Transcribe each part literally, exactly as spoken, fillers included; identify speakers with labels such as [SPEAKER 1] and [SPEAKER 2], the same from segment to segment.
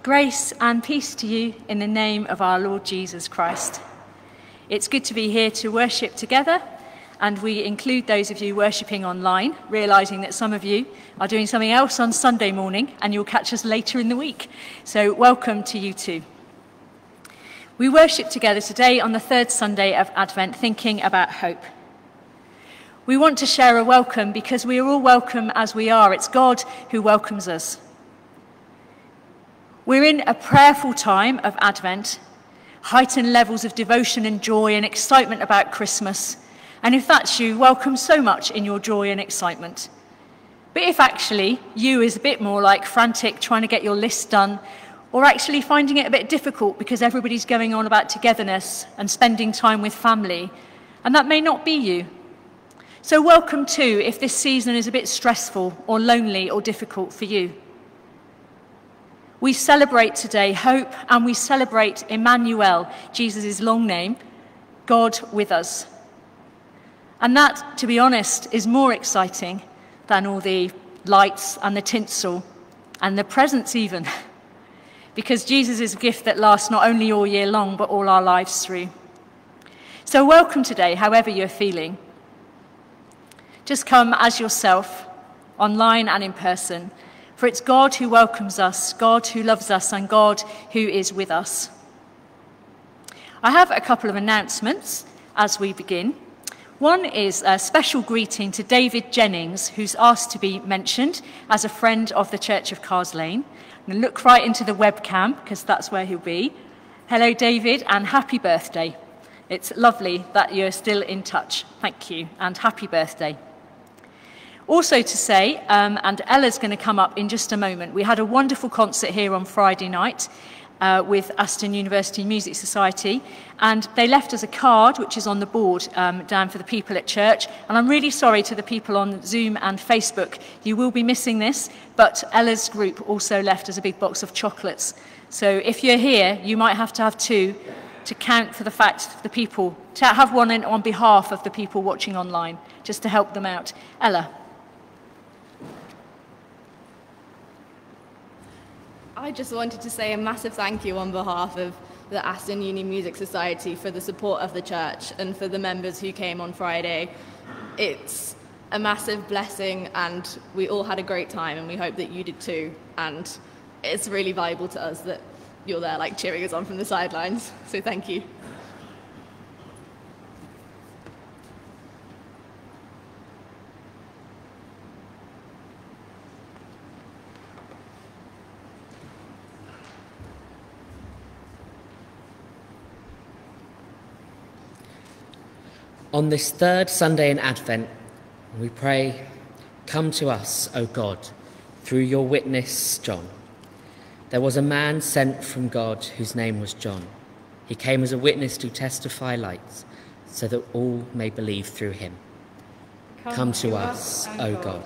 [SPEAKER 1] Grace and peace to you in the name of our Lord Jesus Christ. It's good to be here to worship together, and we include those of you worshipping online, realising that some of you are doing something else on Sunday morning and you'll catch us later in the week. So welcome to you too. We worship together today on the third Sunday of Advent, thinking about hope. We want to share a welcome because we are all welcome as we are. It's God who welcomes us. We're in a prayerful time of Advent, heightened levels of devotion and joy and excitement about Christmas. And if that's you, welcome so much in your joy and excitement. But if actually you is a bit more like frantic, trying to get your list done, or actually finding it a bit difficult because everybody's going on about togetherness and spending time with family, and that may not be you. So welcome too if this season is a bit stressful or lonely or difficult for you. We celebrate today hope, and we celebrate Emmanuel, Jesus' long name, God with us. And that, to be honest, is more exciting than all the lights and the tinsel and the presents even, because Jesus is a gift that lasts not only all year long, but all our lives through. So welcome today, however you're feeling. Just come as yourself, online and in person. For it's God who welcomes us, God who loves us, and God who is with us. I have a couple of announcements as we begin. One is a special greeting to David Jennings, who's asked to be mentioned as a friend of the Church of Cars Lane. I'm going to look right into the webcam, because that's where he'll be. Hello, David, and happy birthday. It's lovely that you're still in touch. Thank you, and happy birthday. Also to say, um, and Ella's going to come up in just a moment, we had a wonderful concert here on Friday night uh, with Aston University Music Society, and they left us a card, which is on the board um, down for the people at church. And I'm really sorry to the people on Zoom and Facebook. You will be missing this, but Ella's group also left us a big box of chocolates. So if you're here, you might have to have two to count for the fact the people, to have one in, on behalf of the people watching online, just to help them out. Ella.
[SPEAKER 2] I just wanted to say a massive thank you on behalf of the Aston Uni Music Society for the support of the church and for the members who came on Friday. It's a massive blessing, and we all had a great time, and we hope that you did too. And it's really valuable to us that you're there, like, cheering us on from the sidelines. So thank you.
[SPEAKER 3] On this third Sunday in Advent, we pray, come to us, O God, through your witness, John. There was a man sent from God whose name was John. He came as a witness to testify light, so that all may believe through him. Come, come to, to us, us O God. God.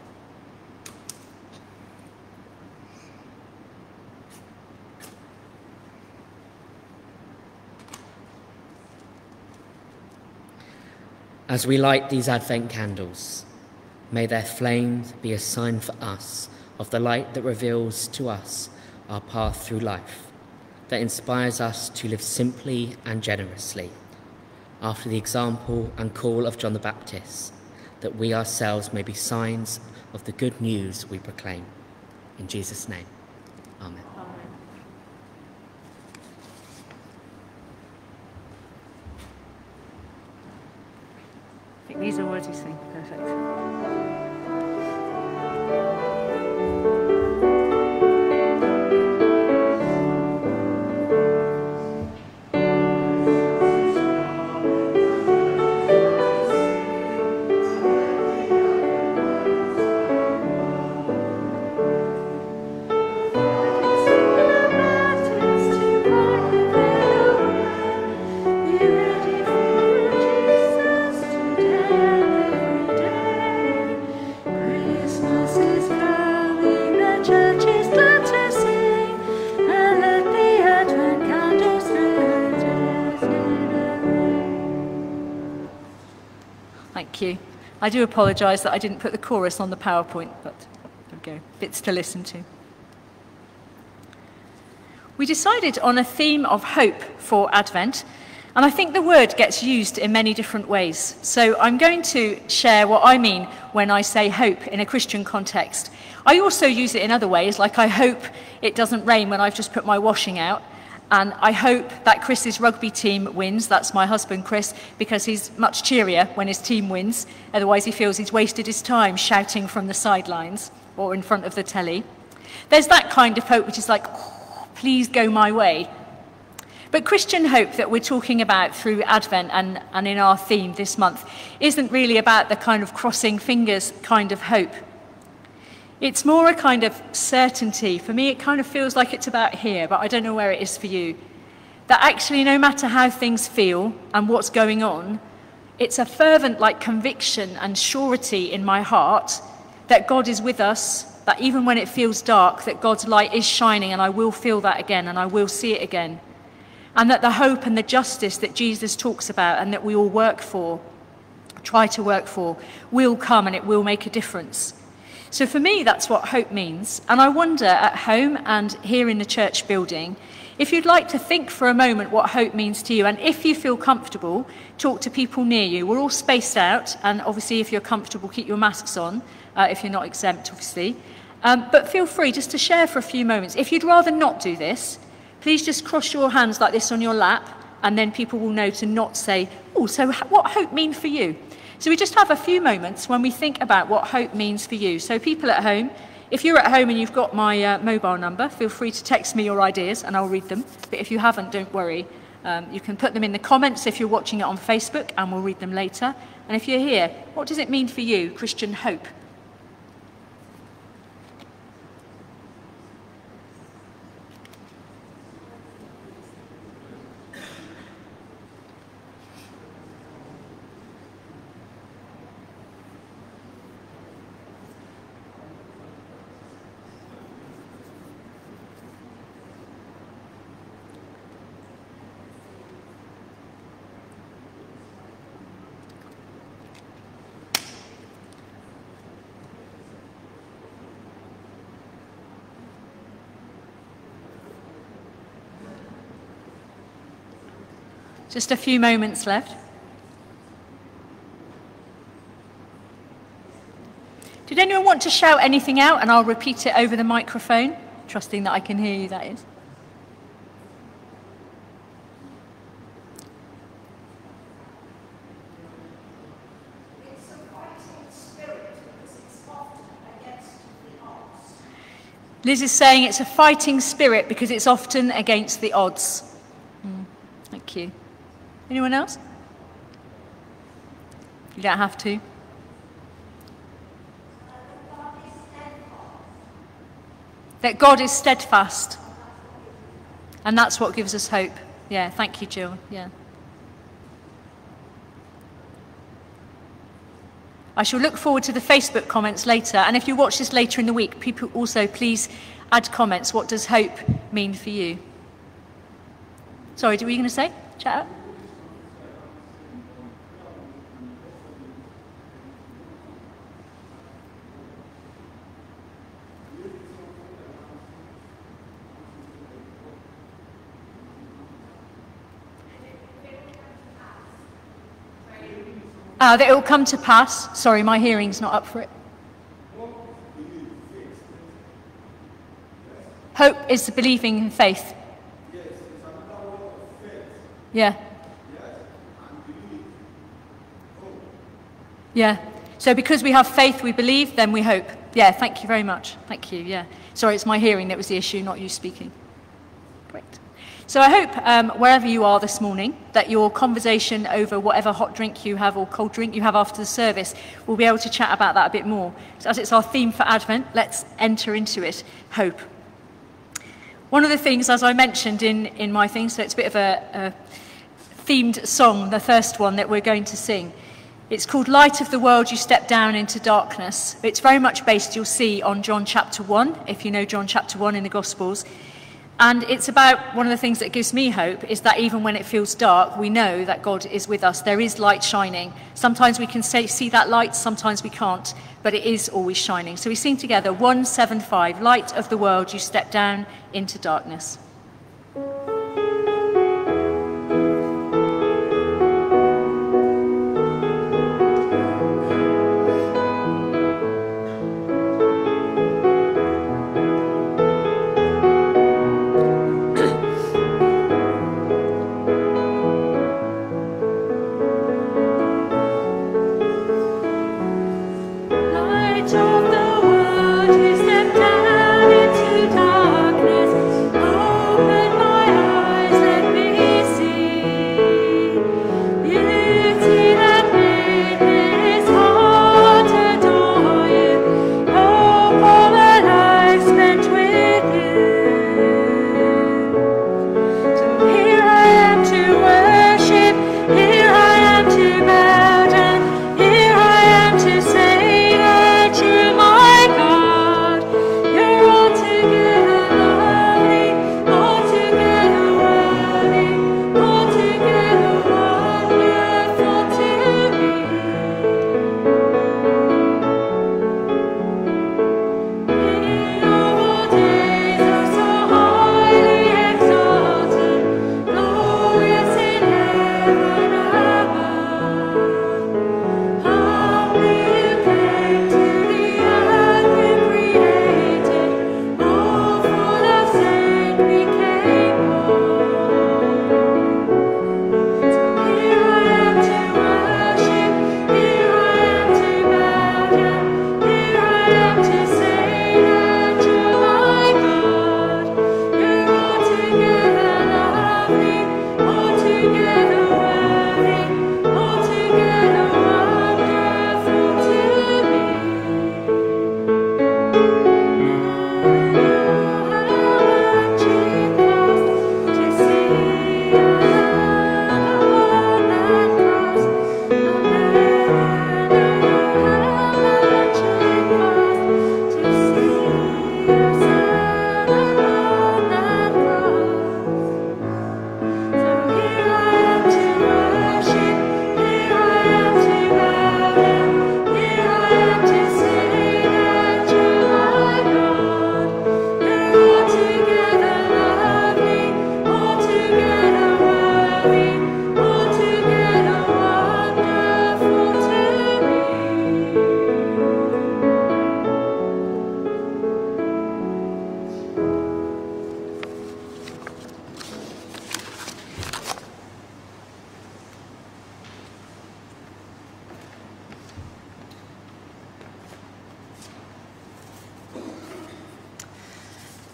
[SPEAKER 3] As we light these Advent candles, may their flames be a sign for us of the light that reveals to us our path through life, that inspires us to live simply and generously, after the example and call of John the Baptist, that we ourselves may be signs of the good news we proclaim. In Jesus' name, amen.
[SPEAKER 1] I think these are words you sing. Perfect. Thank you. I do apologise that I didn't put the chorus on the PowerPoint, but there we go. Bits to listen to. We decided on a theme of hope for Advent, and I think the word gets used in many different ways. So I'm going to share what I mean when I say hope in a Christian context. I also use it in other ways, like I hope it doesn't rain when I've just put my washing out. And I hope that Chris's rugby team wins. That's my husband, Chris, because he's much cheerier when his team wins. Otherwise, he feels he's wasted his time shouting from the sidelines or in front of the telly. There's that kind of hope which is like, oh, please go my way. But Christian hope that we're talking about through Advent and, and in our theme this month isn't really about the kind of crossing fingers kind of hope. It's more a kind of certainty. For me, it kind of feels like it's about here, but I don't know where it is for you. That actually, no matter how things feel and what's going on, it's a fervent like conviction and surety in my heart that God is with us, that even when it feels dark, that God's light is shining, and I will feel that again, and I will see it again. And that the hope and the justice that Jesus talks about and that we all work for, try to work for, will come and it will make a difference. So for me, that's what hope means. And I wonder at home and here in the church building, if you'd like to think for a moment what hope means to you, and if you feel comfortable, talk to people near you. We're all spaced out, and obviously if you're comfortable, keep your masks on, uh, if you're not exempt, obviously. Um, but feel free just to share for a few moments. If you'd rather not do this, please just cross your hands like this on your lap, and then people will know to not say, oh, so what hope mean for you? So we just have a few moments when we think about what hope means for you. So people at home, if you're at home and you've got my uh, mobile number, feel free to text me your ideas and I'll read them. But if you haven't, don't worry. Um, you can put them in the comments if you're watching it on Facebook, and we'll read them later. And if you're here, what does it mean for you, Christian hope? Just a few moments left. Did anyone want to shout anything out, and I'll repeat it over the microphone, trusting that I can hear you, that is.
[SPEAKER 4] It's a fighting spirit because it's often against the odds.
[SPEAKER 1] Liz is saying it's a fighting spirit because it's often against the odds. Mm, thank you. Anyone else? You don't have to. That God is steadfast. And that's what gives us hope. Yeah, thank you, Jill. Yeah. I shall look forward to the Facebook comments later. And if you watch this later in the week, people also please add comments. What does hope mean for you? Sorry, were you going to say? Chat up. Uh, that it will come to pass. Sorry, my hearing's not up for it. Hope is the believing in faith. Yeah. Yeah. So because we have faith, we believe, then we hope. Yeah, thank you very much. Thank you, yeah. Sorry, it's my hearing that was the issue, not you speaking. Great. So I hope, um, wherever you are this morning, that your conversation over whatever hot drink you have or cold drink you have after the service, we'll be able to chat about that a bit more. So as it's our theme for Advent, let's enter into it, hope. One of the things, as I mentioned in, in my thing, so it's a bit of a, a themed song, the first one that we're going to sing. It's called Light of the World, You Step Down into Darkness. It's very much based, you'll see, on John chapter one, if you know John chapter one in the Gospels. And it's about, one of the things that gives me hope is that even when it feels dark, we know that God is with us. There is light shining. Sometimes we can say, see that light, sometimes we can't, but it is always shining. So we sing together, one seven five, Light of the World, You Step Down into Darkness.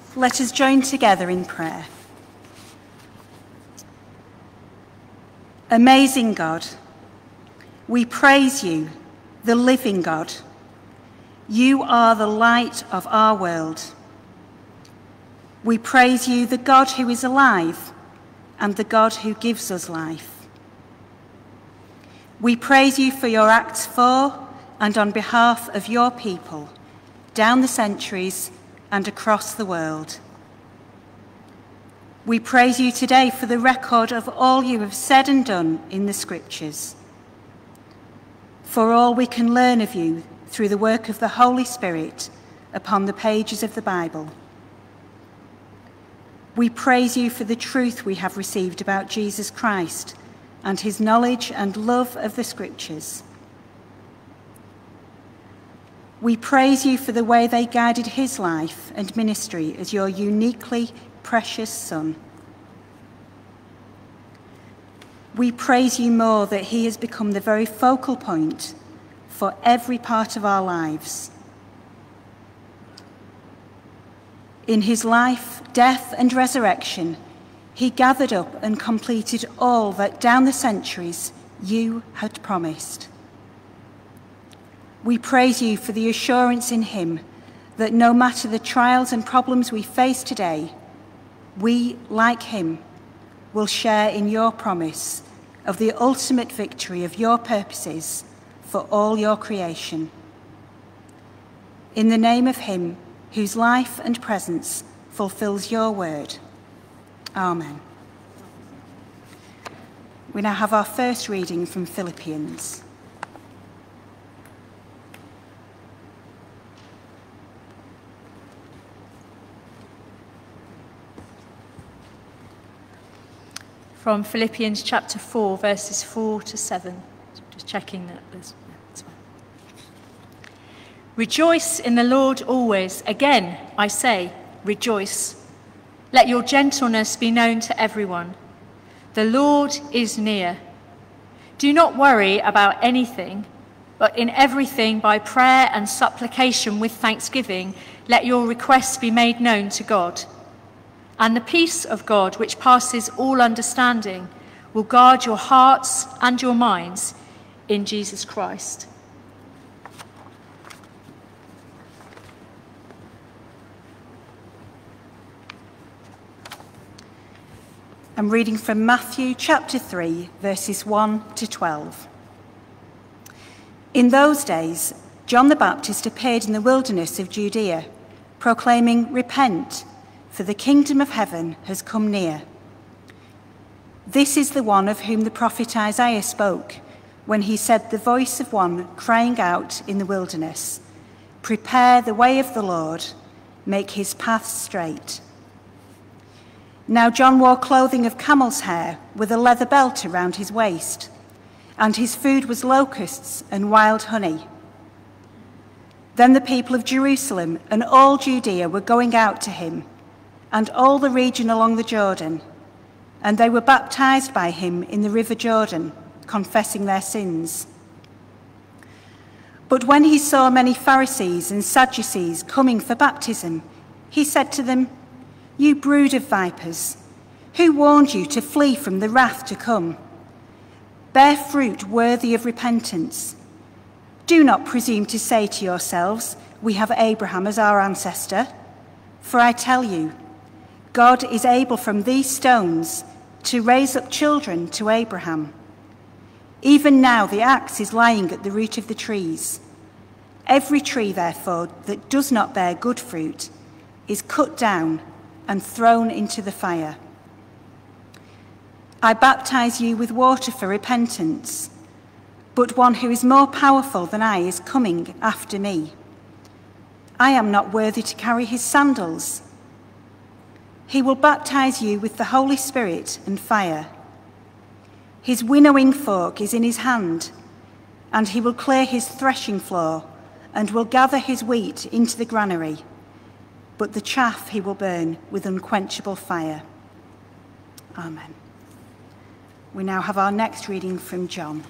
[SPEAKER 5] Let us join together in prayer. Amazing God, we praise you, the living God. You are the light of our world. We praise you, the God who is alive and the God who gives us life. We praise you for your acts for and on behalf of your people, down the centuries and across the world. We praise you today for the record of all you have said and done in the Scriptures, for all we can learn of you through the work of the Holy Spirit upon the pages of the Bible. We praise you for the truth we have received about Jesus Christ and his knowledge and love of the Scriptures. We praise you for the way they guided his life and ministry as your uniquely precious Son. We praise you more that he has become the very focal point for every part of our lives. In his life, death, and resurrection, he gathered up and completed all that down the centuries you had promised. We praise you for the assurance in him that no matter the trials and problems we face today, we, like him, will share in your promise of the ultimate victory of your purposes for all your creation. In the name of him whose life and presence fulfills your word. Amen. We now have our first reading from Philippians.
[SPEAKER 1] From Philippians chapter four, verses four to seven. Just checking that there's... That's fine. Rejoice in the Lord always. Again, I say, rejoice. Let your gentleness be known to everyone. The Lord is near. Do not worry about anything, but in everything by prayer and supplication with thanksgiving, let your requests be made known to God. And the peace of God, which passes all understanding, will guard your hearts and your minds in Jesus Christ.
[SPEAKER 5] I'm reading from Matthew chapter three, verses one to twelve. In those days, John the Baptist appeared in the wilderness of Judea, proclaiming, "Repent, for the kingdom of heaven has come near." This is the one of whom the prophet Isaiah spoke when he said, "The voice of one crying out in the wilderness, prepare the way of the Lord, make his paths straight." Now John wore clothing of camel's hair with a leather belt around his waist, and his food was locusts and wild honey. Then the people of Jerusalem and all Judea were going out to him, and all the region along the Jordan, and they were baptized by him in the river Jordan, confessing their sins. But when he saw many Pharisees and Sadducees coming for baptism, he said to them, "You brood of vipers, who warned you to flee from the wrath to come? Bear fruit worthy of repentance. Do not presume to say to yourselves, 'We have Abraham as our ancestor.' For I tell you, God is able from these stones to raise up children to Abraham. Even now the axe is lying at the root of the trees. Every tree, therefore, that does not bear good fruit is cut down and thrown into the fire. I baptize you with water for repentance, but one who is more powerful than I is coming after me. I am not worthy to carry his sandals. He will baptize you with the Holy Spirit and fire. His winnowing fork is in his hand, and he will clear his threshing floor and will gather his wheat into the granary, but the chaff he will burn with unquenchable fire." Amen. We now have our next reading from John.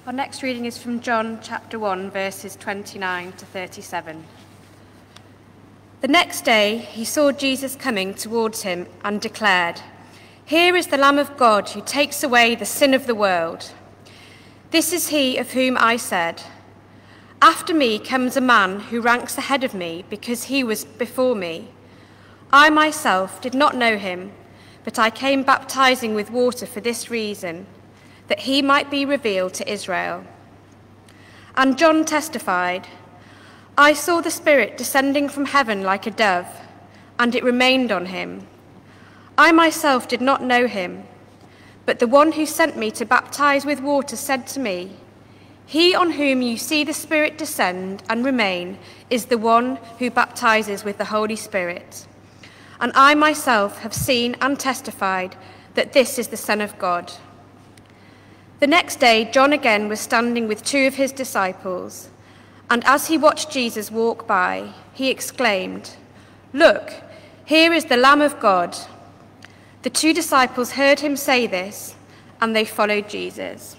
[SPEAKER 6] Our next reading is from John chapter one, verses twenty-nine to thirty-seven. The next day he saw Jesus coming towards him and declared, "Here is the Lamb of God who takes away the sin of the world. This is he of whom I said, 'After me comes a man who ranks ahead of me because he was before me.' I myself did not know him, but I came baptizing with water for this reason, that he might be revealed to Israel." And John testified, "I saw the Spirit descending from heaven like a dove, and it remained on him. I myself did not know him, but the one who sent me to baptize with water said to me, 'He on whom you see the Spirit descend and remain is the one who baptizes with the Holy Spirit.' And I myself have seen and testified that this is the Son of God." The next day, John again was standing with two of his disciples, and as he watched Jesus walk by, he exclaimed, "Look, here is the Lamb of God." The two disciples heard him say this, and they followed Jesus.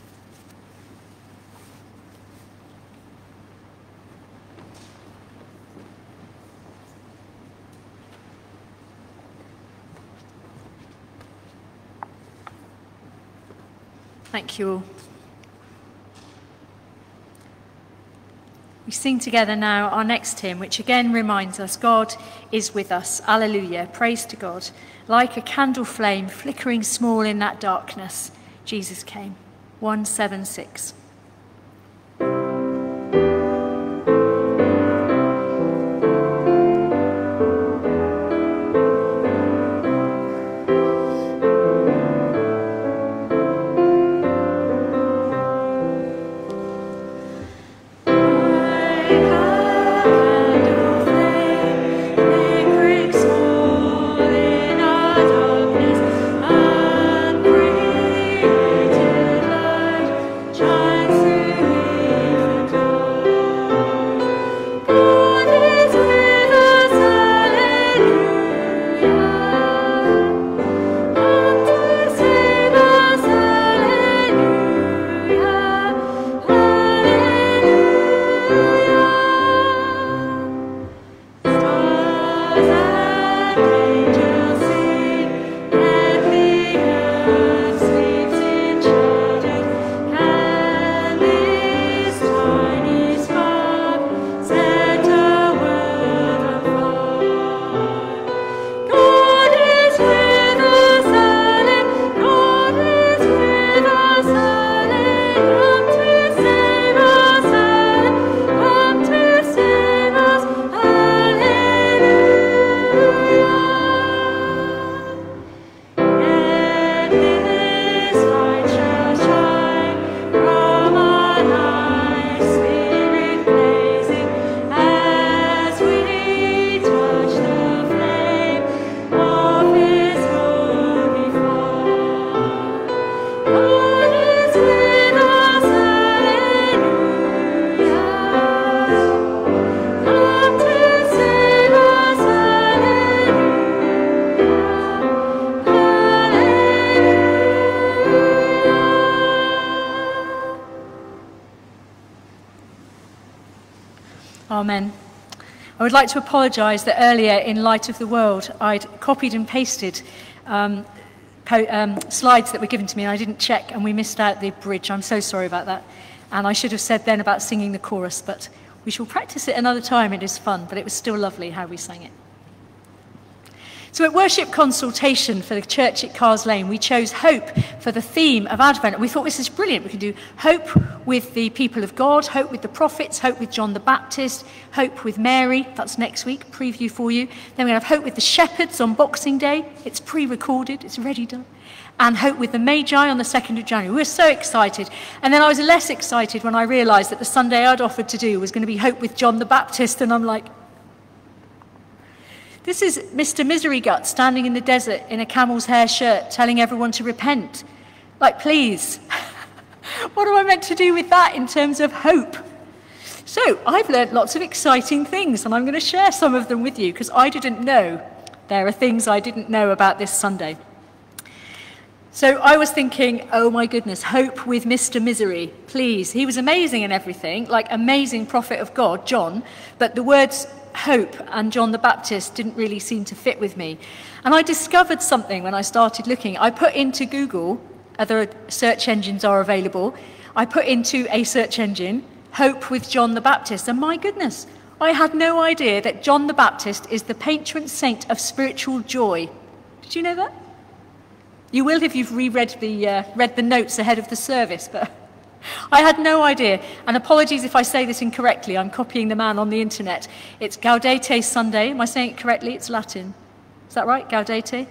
[SPEAKER 1] Thank you all. We sing together now our next hymn, which again reminds us God is with us. Alleluia, praise to God. Like a candle flame flickering small in that darkness, Jesus came. one seventy-six. Amen. I would like to apologise that earlier, in Light of the World, I'd copied and pasted um, po um, slides that were given to me, and I didn't check, and we missed out the bridge. I'm so sorry about that. And I should have said then about singing the chorus, but we shall practice it another time. It is fun, but it was still lovely how we sang it. So at worship consultation for the church at Cars Lane, we chose hope for the theme of Advent. We thought this is brilliant. We can do hope with the people of God, hope with the prophets, hope with John the Baptist, hope with Mary. That's next week, preview for you. Then we have hope with the shepherds on Boxing Day. It's pre-recorded, it's already done. And hope with the Magi on the second of January. We were so excited. And then I was less excited when I realised that the Sunday I'd offered to do was going to be hope with John the Baptist. And I'm like, this is Mister Misery Gut standing in the desert in a camel's hair shirt telling everyone to repent. Like, please, what am I meant to do with that in terms of hope? So I've learnt lots of exciting things, and I'm going to share some of them with you because I didn't know. There are things I didn't know about this Sunday. So I was thinking, oh my goodness, Hope with Mister Misery, please. He was amazing and everything, like amazing prophet of God, John, but the words hope and John the Baptist didn't really seem to fit with me. And I discovered something when I started looking. I put into Google, other search engines are available, I put into a search engine, Hope with John the Baptist, and my goodness, I had no idea that John the Baptist is the patron saint of spiritual joy. Did you know that? You will if you've reread the, uh, read the notes ahead of the service, but I had no idea. And apologies if I say this incorrectly, I'm copying the man on the internet. It's Gaudete Sunday. Am I saying it correctly? It's Latin. Is that right? Gaudete?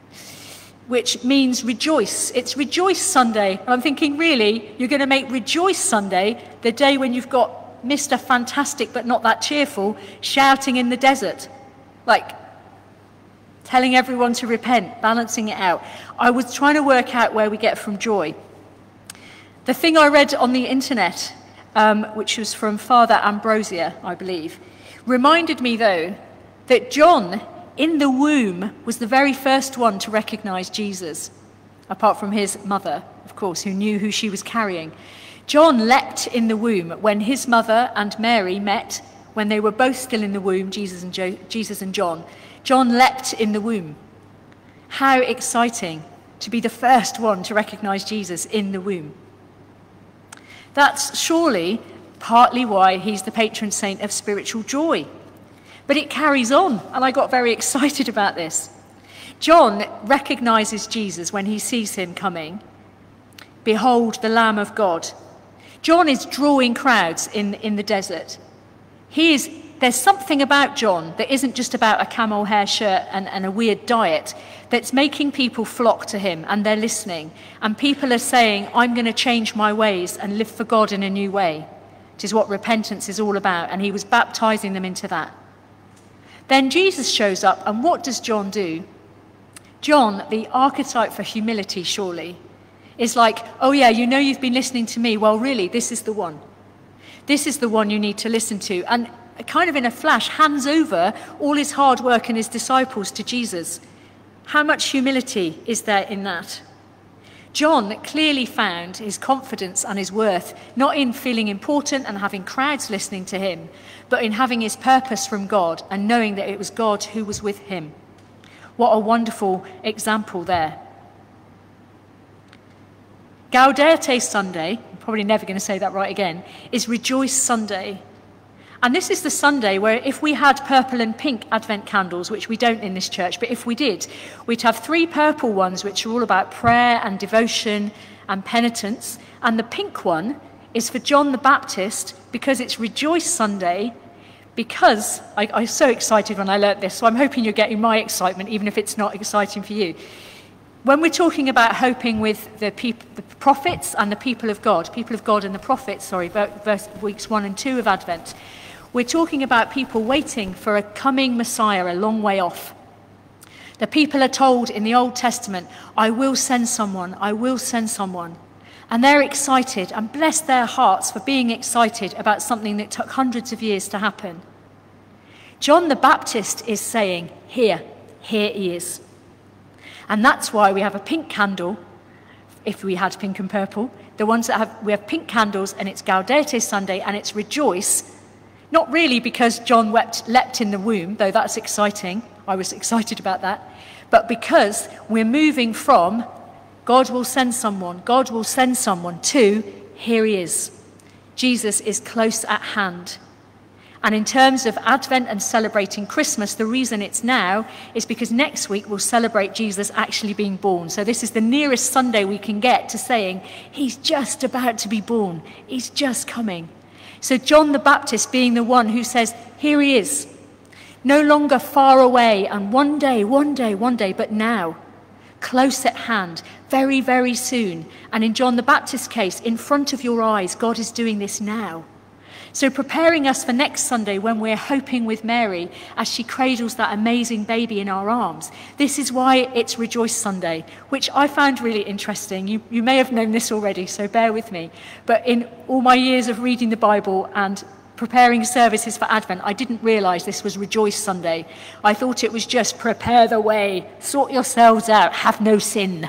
[SPEAKER 1] Which means rejoice. It's Rejoice Sunday. And I'm thinking, really, you're going to make Rejoice Sunday the day when you've got Mister Fantastic but not that cheerful shouting in the desert. Like, telling everyone to repent, balancing it out. I was trying to work out where we get from joy. The thing I read on the internet, um, which was from Father Ambrosia, I believe, reminded me, though, that John, in the womb, was the very first one to recognize Jesus, apart from his mother, of course, who knew who she was carrying. John leapt in the womb when his mother and Mary met, when they were both still in the womb, Jesus and, jo- Jesus and John. John leapt in the womb. How exciting to be the first one to recognize Jesus in the womb. That's surely partly why he's the patron saint of spiritual joy. But it carries on, and I got very excited about this. John recognizes Jesus when he sees him coming. Behold, the Lamb of God. John is drawing crowds in, in the desert. He is There's something about John that isn't just about a camel hair shirt and, and a weird diet that's making people flock to him, and they're listening. And people are saying, I'm going to change my ways and live for God in a new way, which is what repentance is all about. And he was baptizing them into that. Then Jesus shows up, and what does John do? John, the archetype for humility, surely, is like, oh yeah, you know you've been listening to me. Well, really, this is the one. This is the one you need to listen to. And kind of in a flash, hands over all his hard work and his disciples to Jesus. How much humility is there in that? John clearly found his confidence and his worth not in feeling important and having crowds listening to him, but in having his purpose from God and knowing that it was God who was with him. What a wonderful example there. Gaudete Sunday, I'm probably never going to say that right again, is Rejoice Sunday. And this is the Sunday where if we had purple and pink Advent candles, which we don't in this church, but if we did, we'd have three purple ones, which are all about prayer and devotion and penitence. And the pink one is for John the Baptist, because it's Rejoice Sunday, because I, I was so excited when I learnt this, so I'm hoping you're getting my excitement, even if it's not exciting for you. When we're talking about hoping with the, peop- the prophets and the people of God, people of God and the prophets, sorry, verse, weeks one and two of Advent, we're talking about people waiting for a coming Messiah a long way off. The people are told in the Old Testament, I will send someone, I will send someone. And they're excited, and bless their hearts for being excited about something that took hundreds of years to happen. John the Baptist is saying, here, here he is. And that's why we have a pink candle, if we had pink and purple. The ones that have, we have pink candles, and it's Gaudete Sunday, and it's Rejoice. Not really because John wept, leapt in the womb, though that's exciting. I was excited about that. But because we're moving from God will send someone, God will send someone, to here he is. Jesus is close at hand. And in terms of Advent and celebrating Christmas, the reason it's now is because next week we'll celebrate Jesus actually being born. So this is the nearest Sunday we can get to saying, he's just about to be born. He's just coming. So John the Baptist being the one who says, here he is, no longer far away, and one day, one day, one day, but now, close at hand, very, very soon. And in John the Baptist's case, in front of your eyes, God is doing this now. So preparing us for next Sunday when we're hoping with Mary as she cradles that amazing baby in our arms. This is why it's Rejoice Sunday, which I found really interesting. You, you may have known this already, so bear with me. But in all my years of reading the Bible and preparing services for Advent, I didn't realise this was Rejoice Sunday. I thought it was just prepare the way, sort yourselves out, have no sin,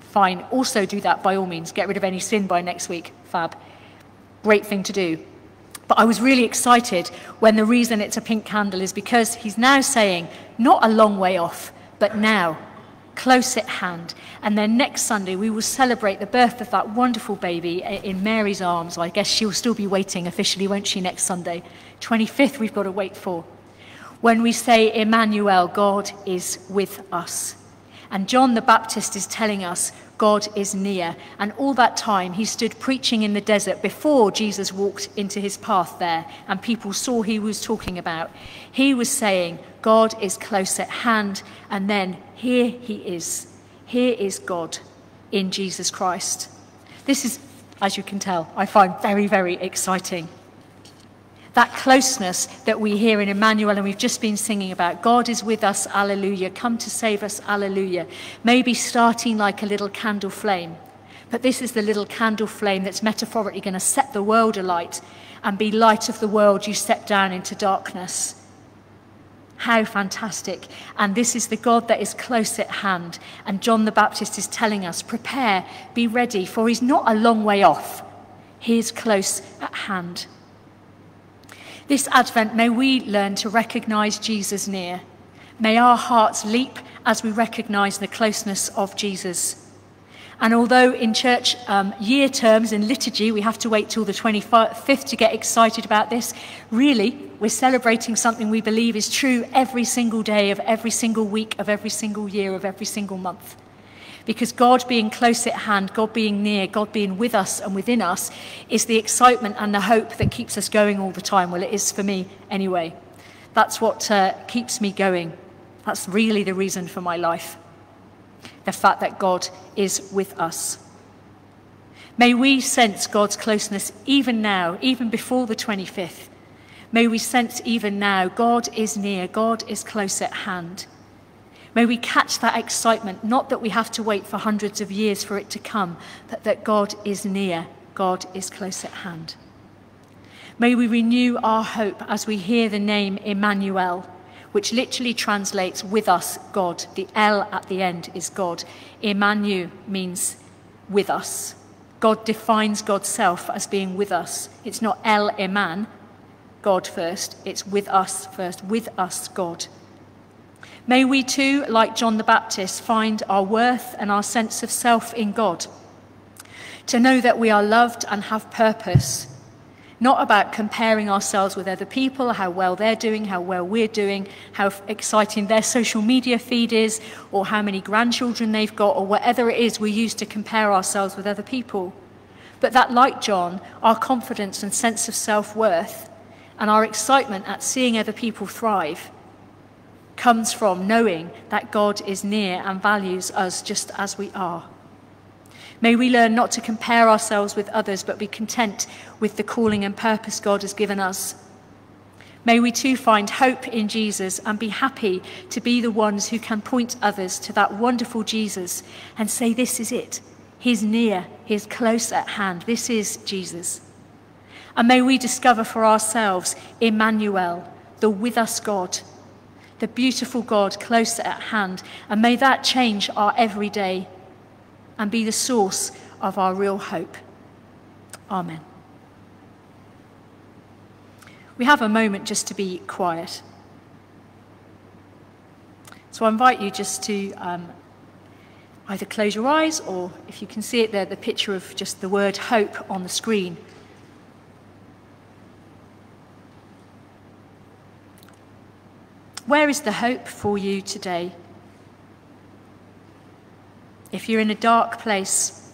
[SPEAKER 1] fine. Also do that by all means. Get rid of any sin by next week. Fab. Great thing to do. But I was really excited when the reason it's a pink candle is because he's now saying, not a long way off, but now, close at hand. And then next Sunday, we will celebrate the birth of that wonderful baby in Mary's arms. I guess she'll still be waiting officially, won't she, next Sunday? twenty-fifth, we've got to wait for. When we say, Emmanuel, God is with us. And John the Baptist is telling us, God is near. And all that time, he stood preaching in the desert before Jesus walked into his path there, and people saw who he was talking about. He was saying, God is close at hand, and then here he is. Here is God in Jesus Christ. This is, as you can tell, I find very, very exciting. That closeness that we hear in Emmanuel and we've just been singing about, God is with us, alleluia, come to save us, alleluia, maybe starting like a little candle flame. But this is the little candle flame that's metaphorically going to set the world alight and be light of the world you step down into darkness. How fantastic. And this is the God that is close at hand. And John the Baptist is telling us, prepare, be ready, for he's not a long way off. He is close at hand. This Advent, may we learn to recognise Jesus near. May our hearts leap as we recognise the closeness of Jesus. And although in church um, year terms in liturgy, we have to wait till the twenty-fifth to get excited about this, really, we're celebrating something we believe is true every single day of every single week of every single year of every single month. Because God being close at hand, God being near, God being with us and within us is the excitement and the hope that keeps us going all the time. Well, it is for me anyway. That's what uh, keeps me going. That's really the reason for my life. The fact that God is with us. May we sense God's closeness even now, even before the twenty-fifth. May we sense even now, God is near, God is close at hand. May we catch that excitement, not that we have to wait for hundreds of years for it to come, but that God is near, God is close at hand. May we renew our hope as we hear the name Emmanuel, which literally translates with us, God. The L at the end is God. Emmanuel means with us. God defines God's self as being with us. It's not El Eman, God first, it's with us first, with us, God. May we too, like John the Baptist, find our worth and our sense of self in God. To know that we are loved and have purpose, not about comparing ourselves with other people, how well they're doing, how well we're doing, how exciting their social media feed is, or how many grandchildren they've got, or whatever it is we use to compare ourselves with other people. But that, like John, our confidence and sense of self-worth and our excitement at seeing other people thrive comes from knowing that God is near and values us just as we are. May we learn not to compare ourselves with others, but be content with the calling and purpose God has given us. May we too find hope in Jesus and be happy to be the ones who can point others to that wonderful Jesus and say, this is it. He's near, he's close at hand. This is Jesus. And may we discover for ourselves Emmanuel, the with us God, the beautiful God close at hand, and may that change our everyday and be the source of our real hope. Amen. We have a moment just to be quiet. So I invite you just to um, either close your eyes, or if you can see it there, the picture of just the word hope on the screen. Where is the hope for you today? If you're in a dark place,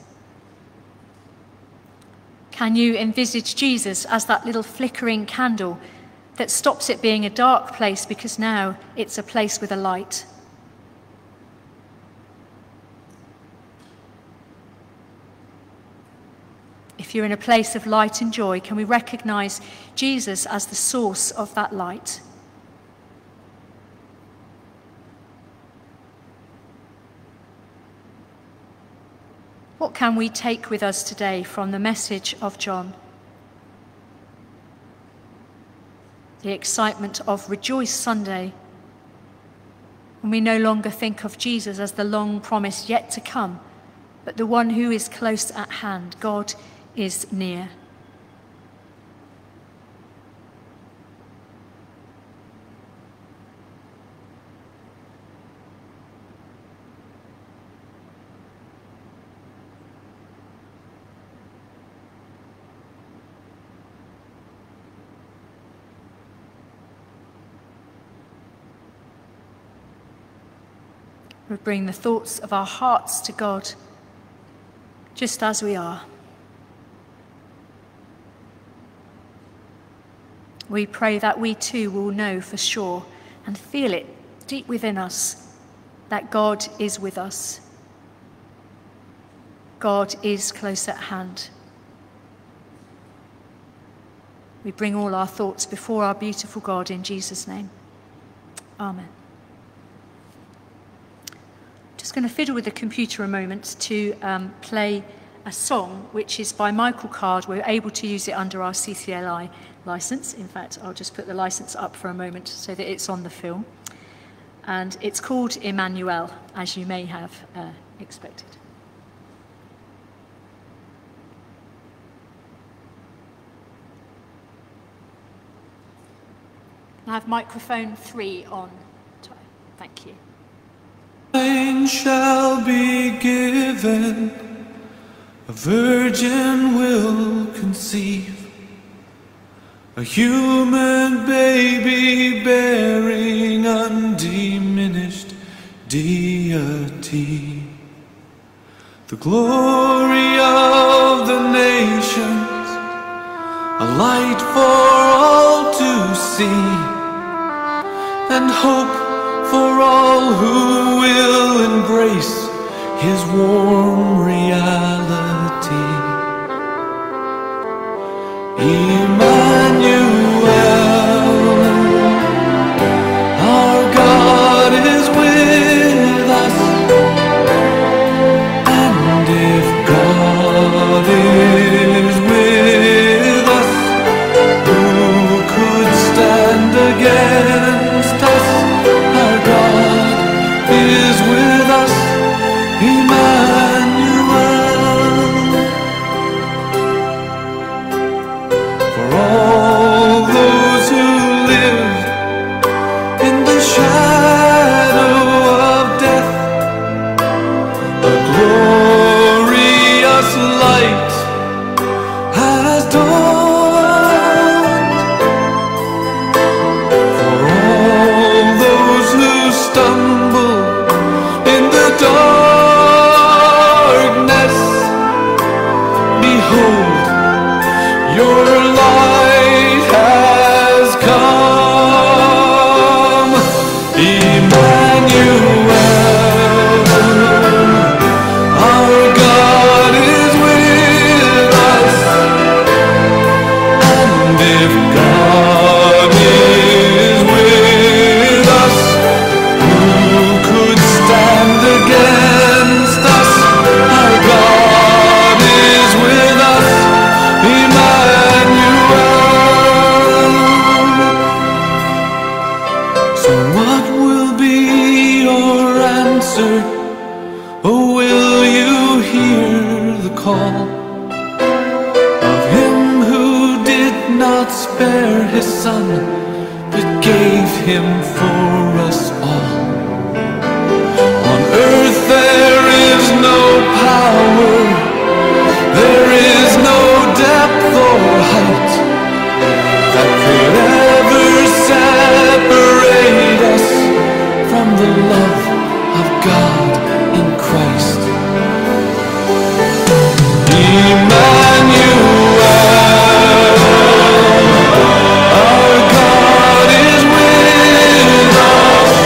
[SPEAKER 1] can you envisage Jesus as that little flickering candle that stops it being a dark place because now it's a place with a light? If you're in a place of light and joy, can we recognize Jesus as the source of that light? What can we take with us today from the message of John? The excitement of Rejoice Sunday, when we no longer think of Jesus as the long promise yet to come, but the one who is close at hand. God is near. We bring the thoughts of our hearts to God, just as we are. We pray that we too will know for sure and feel it deep within us that God is with us. God is close at hand. We bring all our thoughts before our beautiful God in Jesus' name. Amen. Just going to fiddle with the computer a moment to um, play a song which is by Michael Card. We're able to use it under our C C L I license. In fact, I'll just put the license up for a moment so that it's on the film. And it's called Emmanuel, as you may have uh, expected. I have microphone three on. Thank you.
[SPEAKER 7] Shall be given, a virgin will conceive, a human baby bearing undiminished deity. The glory of the nations, a light for all to see, and hope for all who will embrace his warm reality. Emmanuel, our God is with us, and if God is with us, who could stand against us? God is with us, Emmanuel. For all those who live in the shadow of death, a glorious light has dawned. Stumble in the darkness, behold, your light has come. Emmanuel, our God is with us, and if God is with us, against us, our God is with us, Emmanuel. So what will be your answer? Oh, will you hear the call of him who did not spare his son, but gave him for us all? Earth, there is no power, there is no depth or height that could ever separate us from the love of God in Christ. Emmanuel, our God is with us.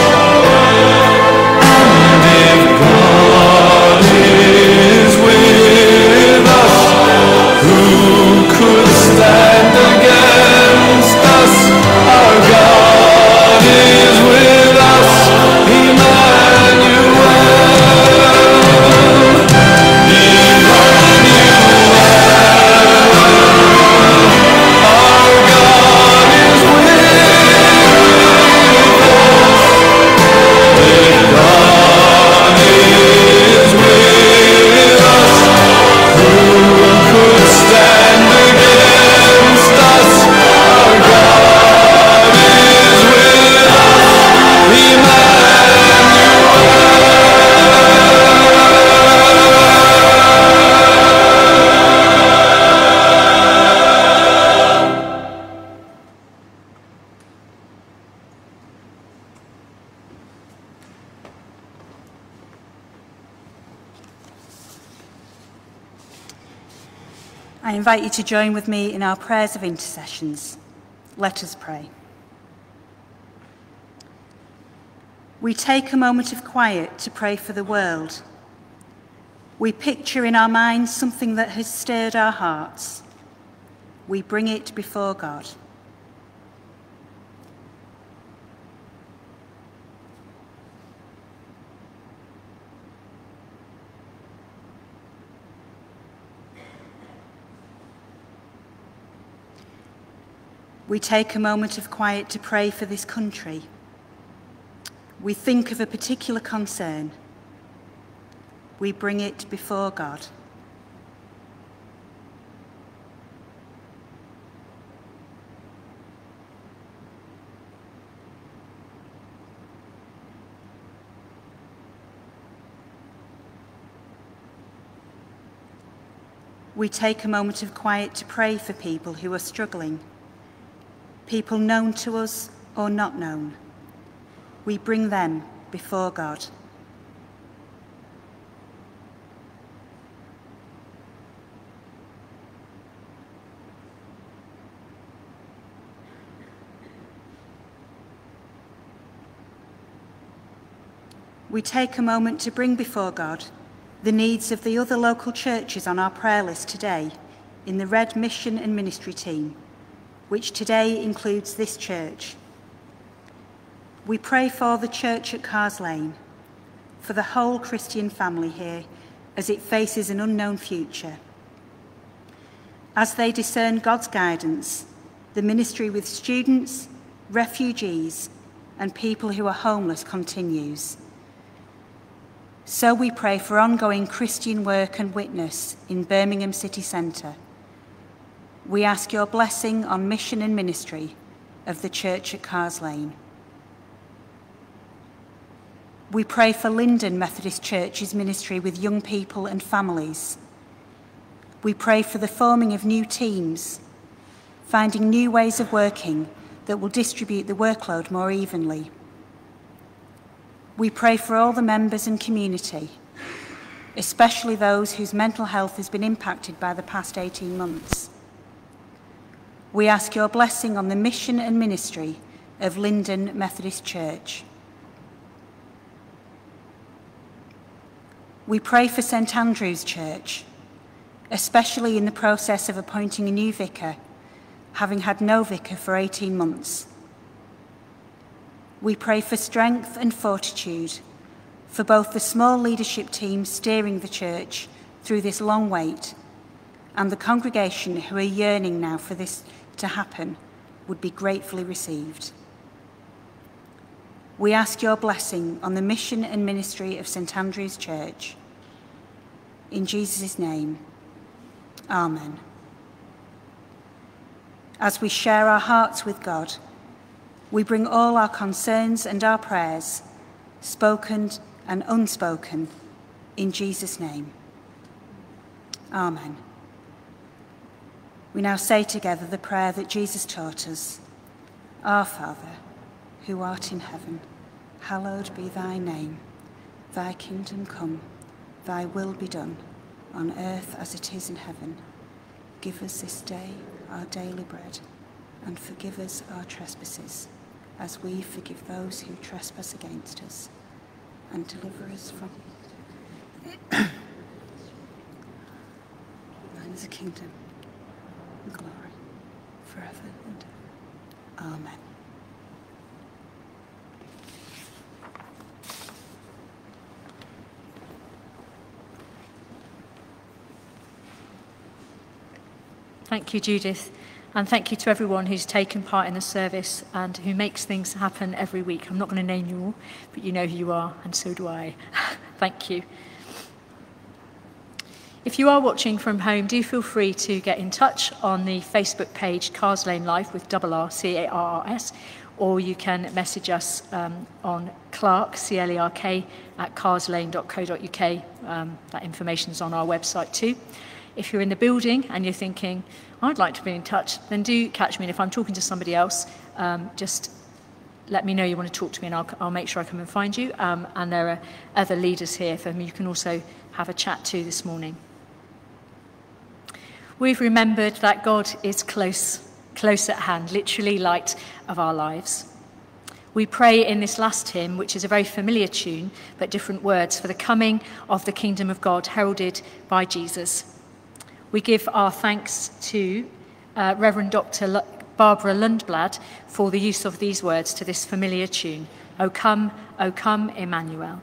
[SPEAKER 7] God is with us, who could stand against us? Our God is with us, Emmanuel, Emmanuel.
[SPEAKER 5] I invite you to join with me in our prayers of intercessions. Let us pray. We take a moment of quiet to pray for the world. We picture in our minds something that has stirred our hearts. We bring it before God. We take a moment of quiet to pray for this country. We think of a particular concern. We bring it before God. We take a moment of quiet to pray for people who are struggling. People known to us or not known. We bring them before God. We take a moment to bring before God the needs of the other local churches on our prayer list today in the Red Mission and Ministry team, which today includes this church. We pray for the church at Cars Lane, for the whole Christian family here as it faces an unknown future. As they discern God's guidance, the ministry with students, refugees, and people who are homeless continues. So we pray for ongoing Christian work and witness in Birmingham city centre. We ask your blessing on mission and ministry of the church at Cars Lane. We pray for Linden Methodist Church's ministry with young people and families. We pray for the forming of new teams, finding new ways of working that will distribute the workload more evenly. We pray for all the members and community, especially those whose mental health has been impacted by the past eighteen months. We ask your blessing on the mission and ministry of Linden Methodist Church. We pray for St Andrew's Church, especially in the process of appointing a new vicar, having had no vicar for eighteen months. We pray for strength and fortitude for both the small leadership team steering the church through this long wait and the congregation who are yearning now for this to happen would be gratefully received. We ask your blessing on the mission and ministry of St Andrew's Church. In Jesus' name, amen. As we share our hearts with God, we bring all our concerns and our prayers, spoken and unspoken, in Jesus' name. Amen. We now say together the prayer that Jesus taught us. Our Father, who art in heaven, hallowed be thy name. Thy kingdom come, thy will be done, on earth as it is in heaven. Give us this day our daily bread, and forgive us our trespasses, as we forgive those who trespass against us, and deliver us from thine is the kingdom, and glory, forever and ever. Amen.
[SPEAKER 1] Thank you, Judith. And thank you to everyone who's taken part in the service and who makes things happen every week. I'm not going to name you all, but you know who you are, and so do I. Thank you. If you are watching from home, do feel free to get in touch on the Facebook page Cars Lane Life with double R, C A R R S, or you can message us um, on Clark, C L E R K, at carslane dot co dot U K. Um, that information's on our website too. If you're in the building and you're thinking, I'd like to be in touch, then do catch me. And if I'm talking to somebody else, um, just let me know you want to talk to me, and I'll, I'll make sure I come and find you. Um, and there are other leaders here for whom you can also have a chat to this morning. We've remembered that God is close, close at hand, literally light of our lives. We pray in this last hymn, which is a very familiar tune, but different words, for the coming of the kingdom of God, heralded by Jesus. We give our thanks to uh, Reverend Doctor L- Barbara Lundblad for the use of these words to this familiar tune. O come, O come, Emmanuel.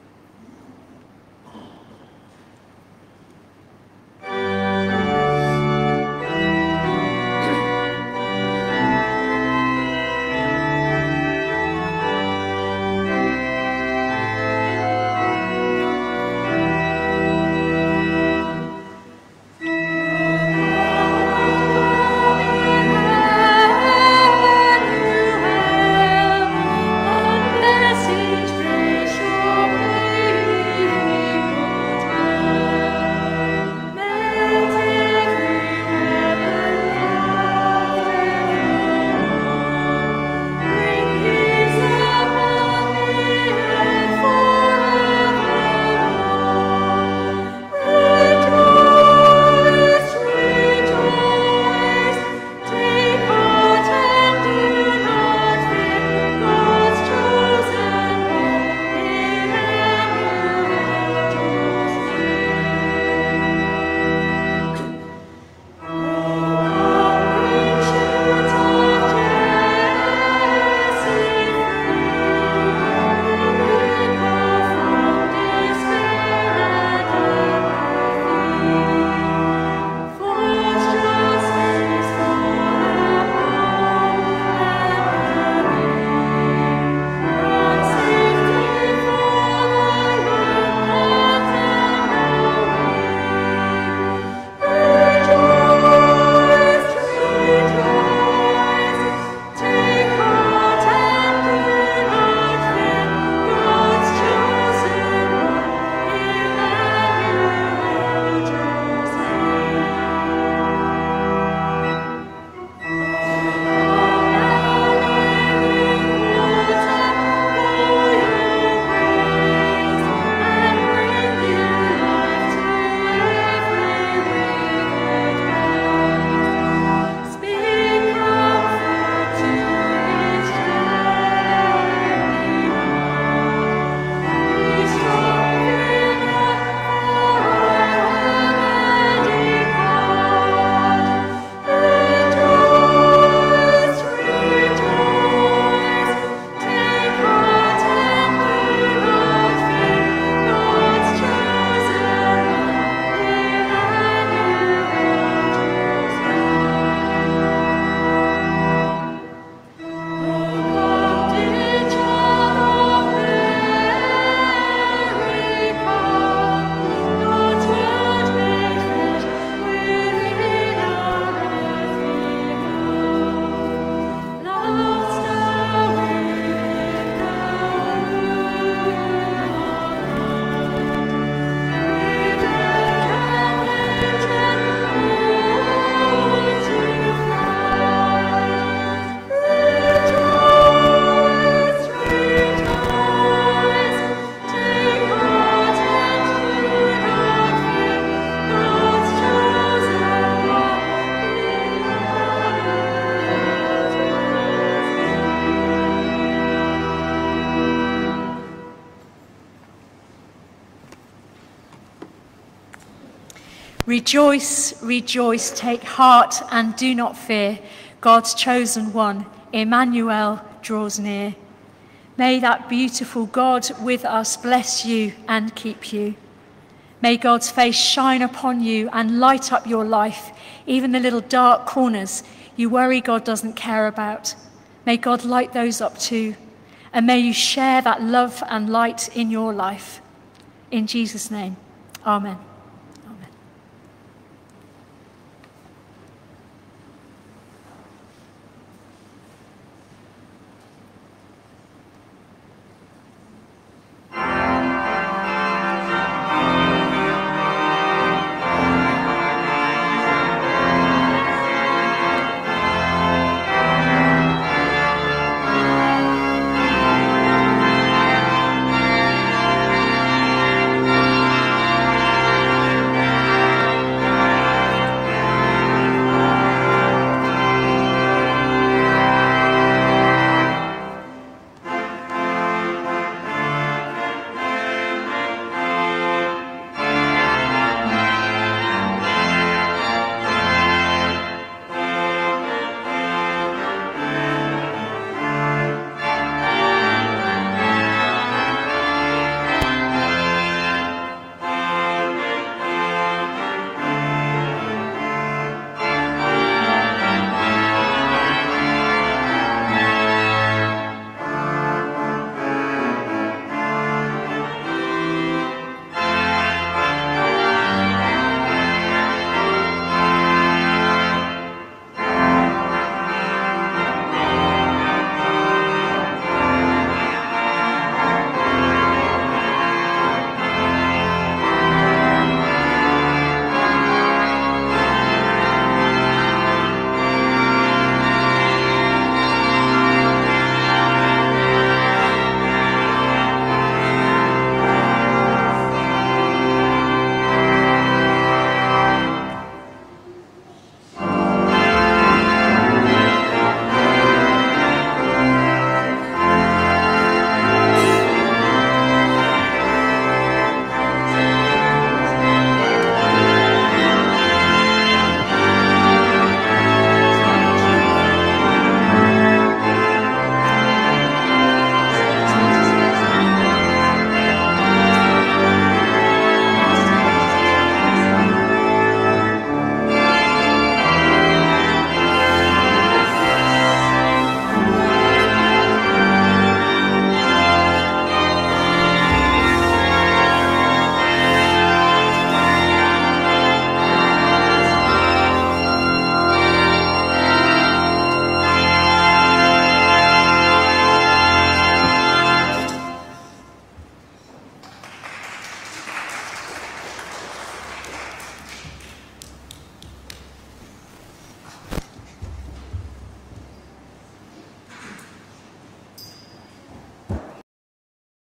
[SPEAKER 1] Rejoice, rejoice, take heart and do not fear. God's chosen one, Emmanuel, draws near. May that beautiful God with us bless you and keep you. May God's face shine upon you and light up your life, even the little dark corners you worry God doesn't care about. May God light those up too. And may you share that love and light in your life. In Jesus' name, amen.